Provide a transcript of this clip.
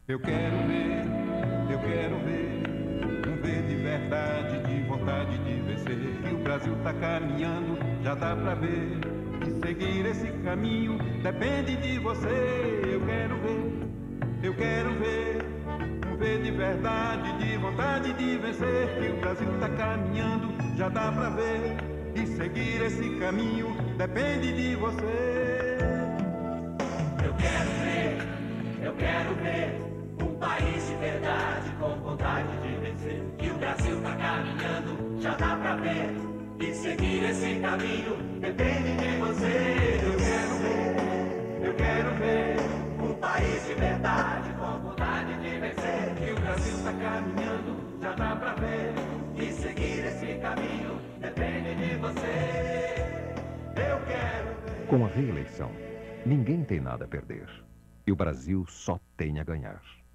Eu quero ver, um ver de verdade, de vontade de vencer. Que o Brasil tá caminhando, já dá pra ver. E seguir esse caminho depende de você. Eu quero ver, um ver de verdade, de vontade de vencer. Que o Brasil tá caminhando, já dá pra ver. E seguir esse caminho depende de você. Eu quero ver um país de verdade com vontade de vencer. Que o Brasil tá caminhando, já dá pra ver. E seguir esse caminho depende de você. Eu quero ver um país de verdade com vontade de vencer. Que o Brasil tá caminhando, já dá pra ver. E seguir esse caminho depende de você. Eu quero ver. Com a reeleição, ninguém tem nada a perder. E o Brasil só tem a ganhar.